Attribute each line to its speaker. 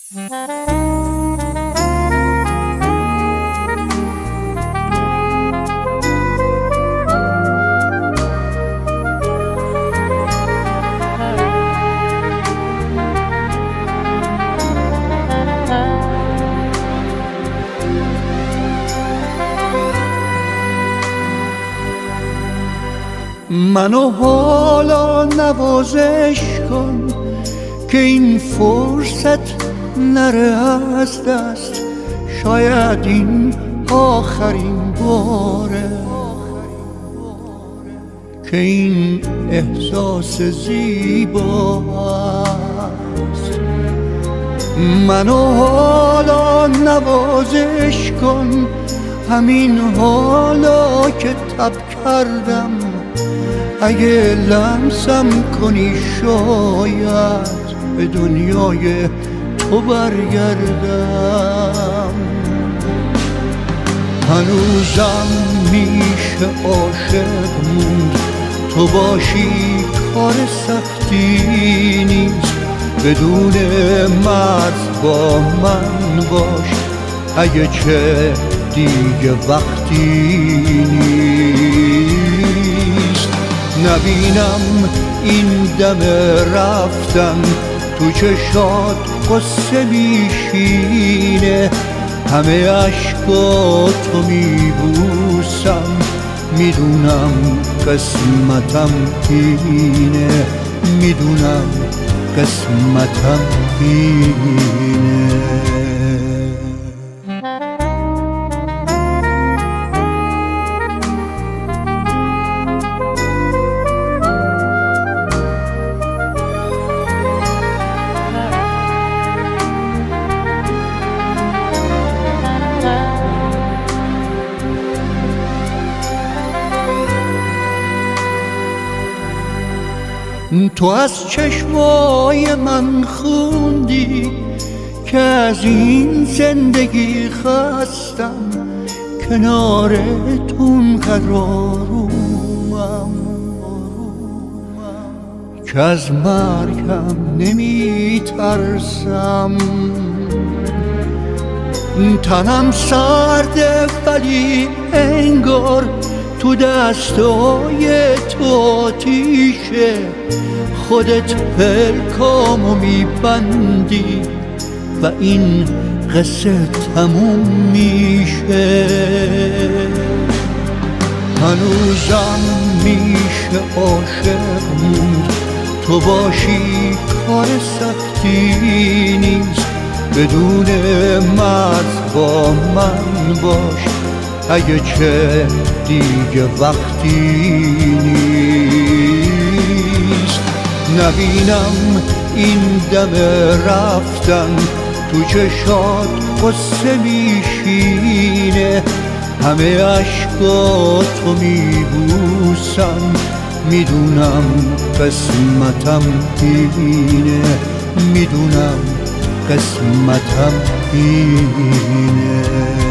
Speaker 1: منو حالا نوازش کن که این فرصت نره از دست، شاید این آخرین باره که این احساس زیباست. منو حالا نوازش کن، همین حالا که تب کردم، اگه لمسم کنی شاید به دنیای تو برگردم. هنوزم میشه عاشق موند، تو باشی کار سختی نیست، بدون مرز با من باش اگه چه دیگه وقتی نیست. نبینم این دم رفتن تو چشات قصه میشینه، همه عشقاتو میبوسم، میدونم قسمتم اینه، میدونم قسمتم اینه. تو از چشمای من خوندی که از این زندگی خستم، کنارتون قرارم، که از مرگم نمی ترسم. تنم سرده ولی انگار تو دستای تو آتیشه، خودت پلکامو میبندی و این قصه تموم میشه. هنوزم میشه عاشق موند، تو باشی کار سختی نیست، بدون مرز با من باش اگه چه دیگه وقتی نیست. نبینم این دم رفتن تو چشات قصه میشینه، همه عشقاتو میبوسم، میدونم قسمتم اینه، میدونم قسمتم اینه.